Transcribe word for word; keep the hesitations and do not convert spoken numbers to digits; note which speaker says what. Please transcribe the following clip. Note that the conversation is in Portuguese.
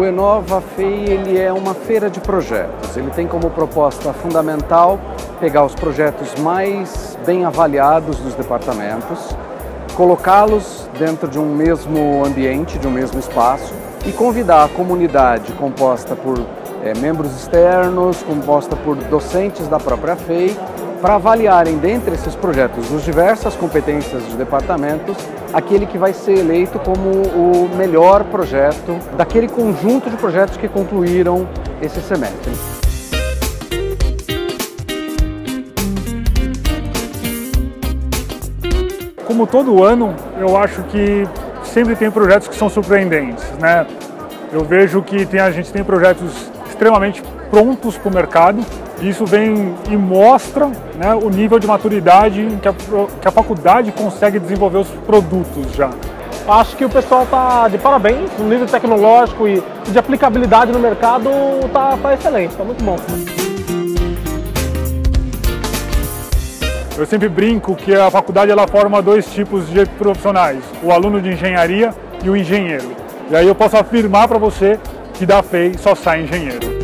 Speaker 1: O Enova F E I ele é uma feira de projetos. Ele tem como proposta fundamental pegar os projetos mais bem avaliados dos departamentos, colocá-los dentro de um mesmo ambiente, de um mesmo espaço e convidar a comunidade composta por é, membros externos, composta por docentes da própria F E I, para avaliarem dentre esses projetos, das diversas competências dos departamentos, aquele que vai ser eleito como o melhor projeto daquele conjunto de projetos que concluíram esse semestre.
Speaker 2: Como todo ano, eu acho que sempre tem projetos que são surpreendentes, né? Eu vejo que tem, a gente tem projetos extremamente prontos para o mercado. Isso vem e mostra, né, o nível de maturidade que a, que a faculdade consegue desenvolver os produtos já.
Speaker 3: Acho que o pessoal está de parabéns, o nível tecnológico e de aplicabilidade no mercado está tá excelente, está muito bom.
Speaker 2: Eu sempre brinco que a faculdade ela forma dois tipos de profissionais, o aluno de engenharia e o engenheiro. E aí eu posso afirmar para você que da F E I só sai engenheiro.